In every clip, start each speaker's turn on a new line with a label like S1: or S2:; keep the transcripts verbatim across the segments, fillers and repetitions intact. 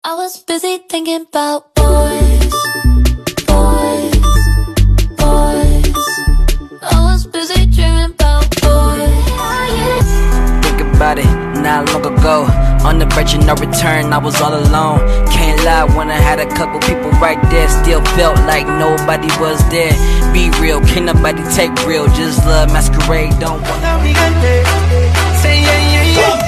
S1: I was busy thinking about boys, boys, boys. I was busy dreaming about boys.
S2: Think about it, not long ago, on the verge of no return, I was all alone. Can't lie, when I had a couple people right there, still felt like nobody was there. Be real, can't nobody take real, just love masquerade, don't wanna. Say yeah, yeah, yeah.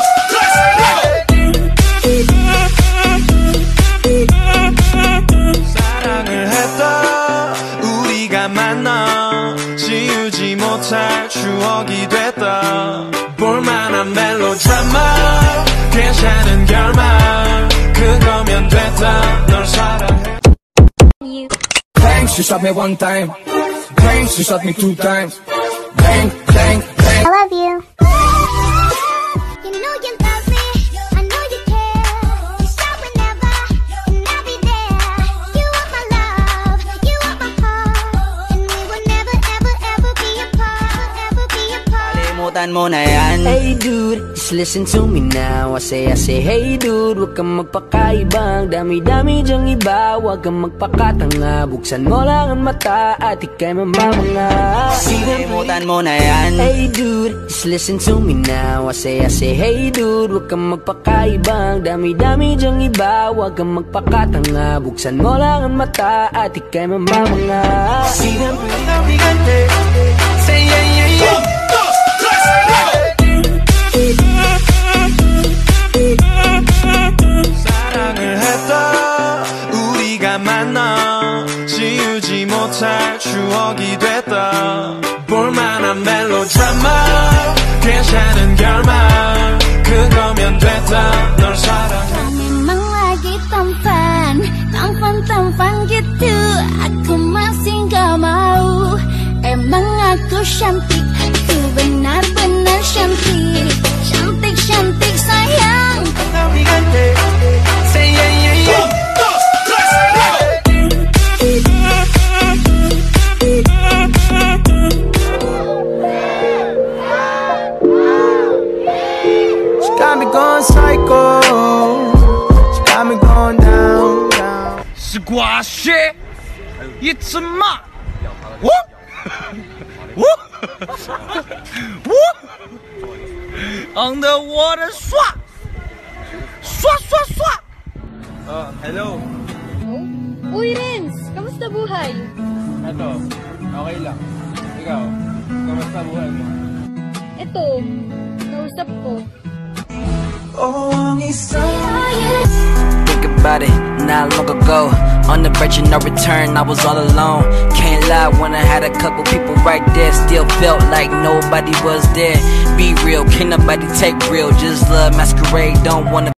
S3: 사랑을 했다 우리가 만나 지우지 못할 추억이 됐다 볼만한 멜로드라마 괜찮은 결말 그거면 됐다 널 사랑해.
S4: Bang, she shot me one time. Bang, she shot me two times. Bang, bang, bang.
S5: I love you. You know you love me. I know you care. You start whenever, and I'll be there. You are my love. You are my heart, and we will never, ever, ever be apart. Ever be apart.
S2: Kalimutan mo na yan. Hey dude, just listen to me now. I say, I say, hey dude, huwag kang magpakaibang. Dami-dami dyang iba, huwag kang magpakatanga. Buksan mo lang ang mata at ika'y mamamanga. Kalimutan mo na yan. Hey dude, just listen to me now. I say, I say, hey dude, huwag kang magpakaibang. Dami-dami dyang iba, huwag kang magpakatanga. Buksan mo lang ang mata at ika'y mamamanga. Say yeah, yeah, yeah.
S3: 사랑을 했다 우리가 만나 지우지 못할 추억이 됐다 볼만한 멜로드라마 괜찮은 결말 그거면 됐다 널 사랑해.
S5: Memang lagi tampan, tampan-tampan gitu. Aku masih gak mau. Emang aku cantik, aku benar-benar cantik. Cantik-cantik sayang.
S3: Say yeah, yeah, yeah.
S4: She got me going psycho. She got me going down, down.
S3: Squash it. It's a ma. Whoop. Whoop. Whoop. Underwater swap. Swap, swap, swap. Uh, hello.
S6: Uy, Renz! Kamusta buhay?
S3: Eto, okay lang. Ikaw, kamusta buhay mo?
S6: Eto, kausap ko.
S2: Think about it, not long ago, on the verge of no return, I was all alone. Can't lie, when I had a couple people right there, still felt like nobody was there. Be real, can't nobody take real, just love masquerade, don't wanna